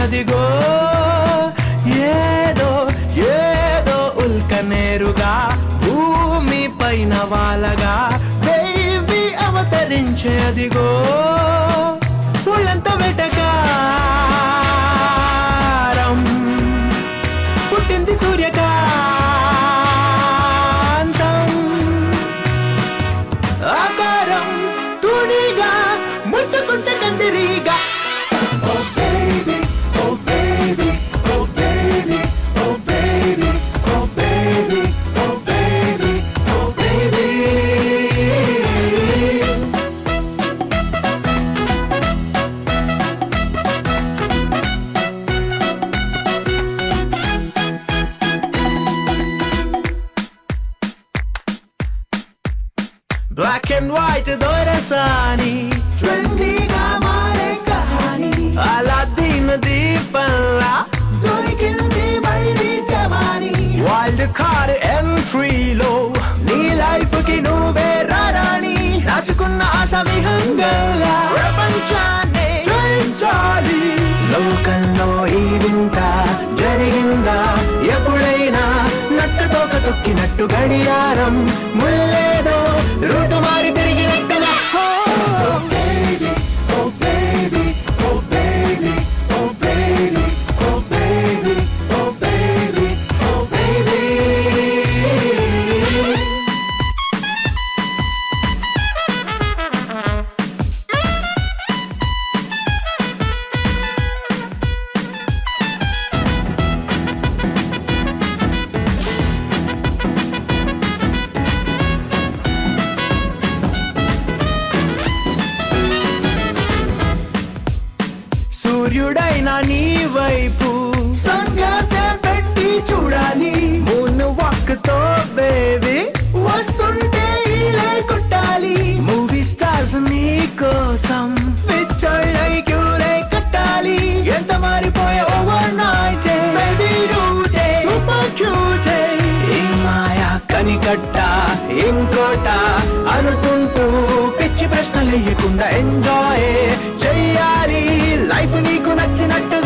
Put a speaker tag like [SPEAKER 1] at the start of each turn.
[SPEAKER 1] అదిగో ఏదో ఏదో ఉల్కనేరుగా భూమి పైన వాలగా బేబీ అవతరించే అదిగో పూలంత వెటకారం పుట్టింది సూర్యకాంతం ఆకారం తుడిగా ముట్టుకుంటే కందిరీగా Black and white దొరసాని ట్రెండీగా మారే కహాని అలాద్దీన్ దీపంలా దొరికింది మళ్ళీ జవాని వైల్డ్ కార్డ్ ఎంట్రీలో నీ లైఫ్ కి నువ్వే రారాని రాచుకున్న ఆశ విహంగంగా ప్రపంచాన్ని జయించాలి లోకంలో ఈ వింత జరిగిందా ఎప్పుడైనా నక్కతోక తొక్కినట్టు గడియారం ముల్లేదో రూటు మారి తిరిగినట్టుగా సూర్యుడైనా నీ వైపు సన్ గ్లాస్ పెట్టి చూడాలి మూన్ వాక్ తో బేబీ వస్తుంటే ఇలా కొట్టాలి మూవీ స్టార్స్ నీ కోసం పిచ్చోళ్ళై క్యూరై కట్టాలి ఎంత మారిపోయే ఓవర్ నైట్ బేబీ రూటే సూపర్ క్యూట్ ఈ మాయా కనికట్ట ఇంకోట అనుకుంటూ పిచ్చి ప్రశ్నలు వేయకుండా ఎంజాయ్ చెయ్యాలి లైఫ్ నీకు నచ్చినట్టు